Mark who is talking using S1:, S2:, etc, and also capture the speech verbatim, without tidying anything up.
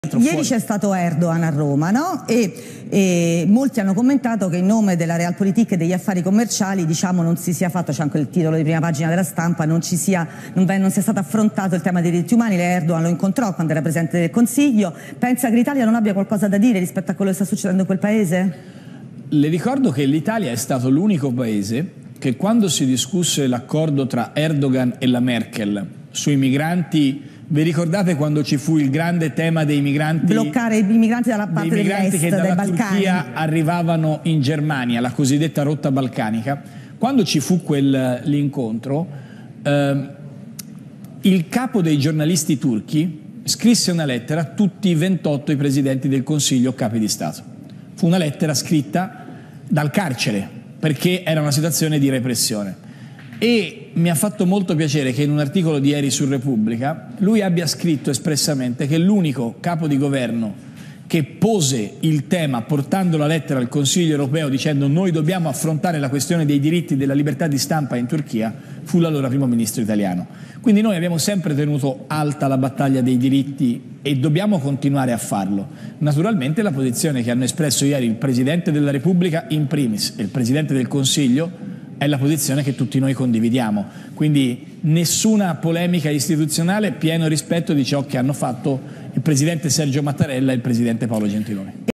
S1: Ieri c'è stato Erdogan a Roma, no? E, e molti hanno commentato che in nome della Realpolitik e degli affari commerciali, diciamo, non si sia fatto, c'è anche il titolo di prima pagina della Stampa, non, ci sia, non, non sia stato affrontato il tema dei diritti umani. Erdogan lo incontrò quando era Presidente del Consiglio. Pensa che l'Italia non abbia qualcosa da dire rispetto a quello che sta succedendo in quel paese?
S2: Le ricordo che l'Italia è stato l'unico paese che, quando si discusse l'accordo tra Erdogan e la Merkel sui migranti, vi ricordate quando ci fu il grande tema dei migranti?
S1: Bloccare i migranti dalla parte
S2: dei migranti
S1: dell'est,
S2: che dalla
S1: dai
S2: Turchia
S1: Balcani.
S2: arrivavano in Germania, la cosiddetta rotta balcanica. Quando ci fu quell'incontro, eh, il capo dei giornalisti turchi scrisse una lettera a tutti i ventotto i presidenti del Consiglio capi di Stato. Fu una lettera scritta dal carcere, perché era una situazione di repressione. E mi ha fatto molto piacere che in un articolo di ieri su Repubblica lui abbia scritto espressamente che l'unico capo di governo che pose il tema portando la lettera al Consiglio europeo dicendo noi dobbiamo affrontare la questione dei diritti della libertà di stampa in Turchia fu l'allora primo ministro italiano. Quindi noi abbiamo sempre tenuto alta la battaglia dei diritti e dobbiamo continuare a farlo. Naturalmente la posizione che hanno espresso ieri il Presidente della Repubblica in primis e il Presidente del Consiglio è la posizione che tutti noi condividiamo, quindi nessuna polemica istituzionale, pieno rispetto di ciò che hanno fatto il Presidente Sergio Mattarella e il Presidente Paolo Gentiloni.